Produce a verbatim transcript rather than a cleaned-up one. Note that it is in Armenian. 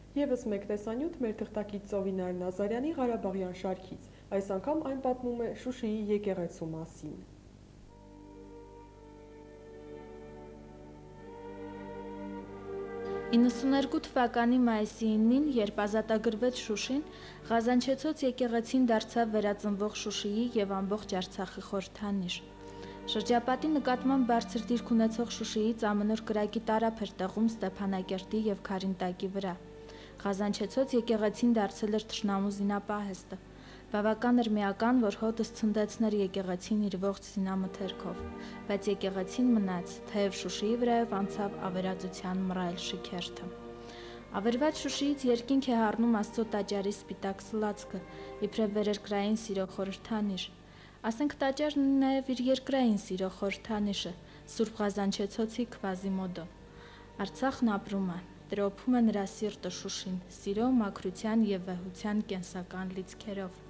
Եվս մեկ տեսանյութ մեր թղթակից Ծովինար Նազարյանի Ղարաբաղյան շարքից, այս անգամ այն պատմում է Շուշիի եկեղեցու մասին։ իննսուններկու թվականի մայիսի իննին, երբ ազատագրվեց Շուշին, Ղազանչեցոց եկեղեցին դարձավ վերածնվող Շուշիի և ամբողջ Արցախի խորհրդանիշ։ Շրջապատի նկատմամբ բարձր դիրք ունեցող Շուշիից ամենուր կրակի տարափ էր տեղում Ստեփանակերտի և Քարինտակի վրա։ Ղազանչեցոց եկեղեցին դարձել էր թշնամու զինապահեստը։ Բավական էր միական, որ հոտս ցնդեցներ եկեղեցին իր ողջ զինամթերքով, բայց եկեղեցին մնաց, թեև Շուշիի վրայով անցավ ավերածության մռայլ շքերթը։ Ավերված Շուշիից երկինք է հառնում Աստծո տաճարի սպիտակ սլացքը, իբրև վերերկրային սիրո խորհրդանիշ։ Ասենք տաճարն նաև իր երկրային սիրո խորհրդանիշը, Սուրբ Ղազանչեցոցի Քվազիմոդո։ Արցախն ապրում է, տրոփում է նրա սիրտը Շուշին, սիրո, մաքրության և վեհության կենսական լիցքերով։